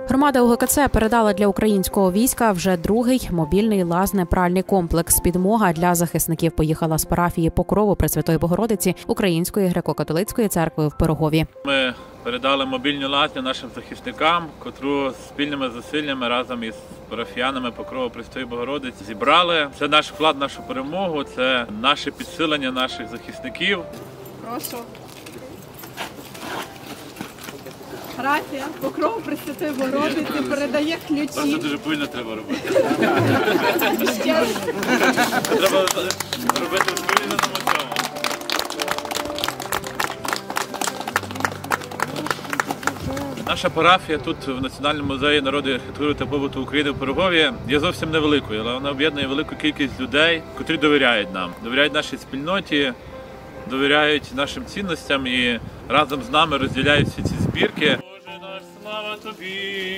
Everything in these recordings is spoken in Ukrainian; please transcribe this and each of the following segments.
Громада УГКЦ передала для українського війська вже другий мобільний лазне-пральний комплекс. Підмога для захисників поїхала з парафії Покрову Пресвятої Богородиці Української греко-католицької церкви в Пирогові. Ми передали мобільні лазні нашим захисникам, котру спільними зусиллями разом із парафіянами Покрову Пресвятої Богородиці зібрали. Це наш вклад в нашу перемогу, це наше підсилення наших захисників. Прошу. Парафія Покров Пресвятої Богородиці передає ключі. Просто дуже пильно треба робити. Треба робити в повільненому цьому. Наша парафія тут в Національному музеї народної архітектури та побуту України в Пирогові є зовсім невеликою, але вона об'єднує велику кількість людей, котрі довіряють нам, довіряють нашій спільноті, довіряють нашим цінностям і разом з нами розділяють всі ці збірки. Боже наш, слава Тобі!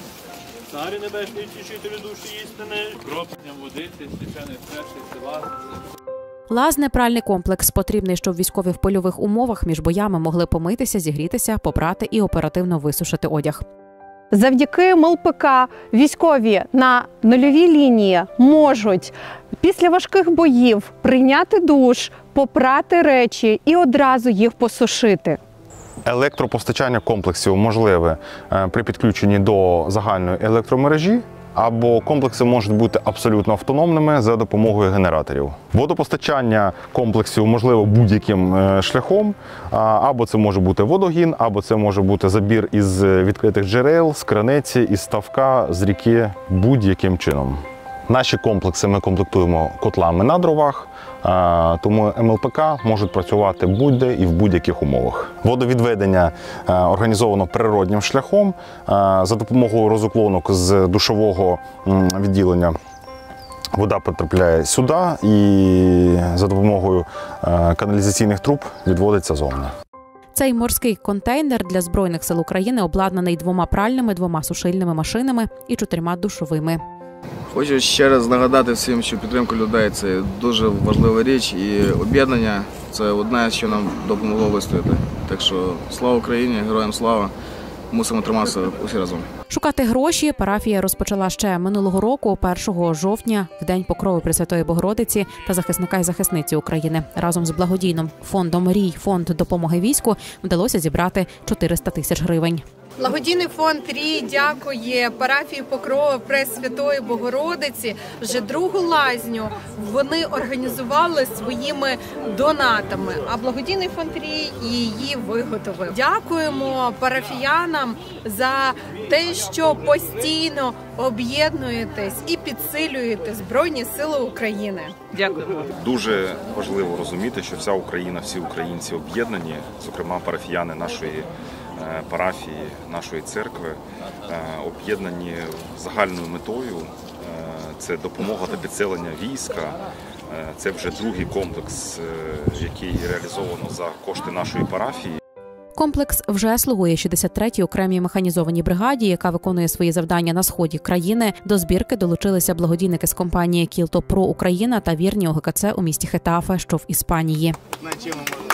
Царю небесний, втішителю душі істини, кропленням водиці, священий серце, села. Лазне-пральний комплекс потрібний, щоб військові в польових умовах між боями могли помитися, зігрітися, попрати і оперативно висушити одяг. Завдяки МЛПК військові на нульовій лінії можуть після важких боїв прийняти душ, попрати речі і одразу їх посушити. Електропостачання комплексів можливе при підключенні до загальної електромережі, або комплекси можуть бути абсолютно автономними за допомогою генераторів. Водопостачання комплексів можливо будь-яким шляхом, або це може бути водогін, або це може бути забір із відкритих джерел, з криниці, із ставка, з ріки, будь-яким чином. Наші комплекси ми комплектуємо котлами на дровах, тому МЛПК можуть працювати будь-де і в будь-яких умовах. Водовідведення організовано природнім шляхом за допомогою розуклонок з душового відділення. Вода потрапляє сюди і за допомогою каналізаційних труб відводиться зовні. Цей морський контейнер для Збройних сил України обладнаний 2 пральними, 2 сушильними машинами і 4 душовими. Хочу ще раз нагадати всім, що підтримка людей – це дуже важлива річ, і об'єднання – це одне, що нам допомогло вистояти. Так що слава Україні, героям слава, мусимо триматися усі разом. Шукати гроші парафія розпочала ще минулого року, 1 жовтня, в День Покрови Пресвятої Богородиці та захисника і захисниці України. Разом з благодійним фондом «Рій», фонд допомоги війську, вдалося зібрати 400 тисяч гривень. Благодійний фонд «Рій» дякує парафії Покрова Пресвятої Богородиці. Вже другу лазню вони організували своїми донатами, а благодійний фонд «Рій» її виготовив. Дякуємо парафіянам за те, що постійно об'єднуєтесь і підсилюєте Збройні Сили України. Дякуємо. Дуже важливо розуміти, що вся Україна, всі українці об'єднані, зокрема парафіяни нашої парафії, нашої церкви, об'єднані загальною метою. Це допомога та підсилення війська. Це вже другий комплекс, який реалізовано за кошти нашої парафії. Комплекс вже слугує 63-й окремій механізованій бригаді, яка виконує свої завдання на сході країни. До збірки долучилися благодійники з компанії «Кілто Про Україна» та вірні УГКЦ у місті Хетафе, що в Іспанії.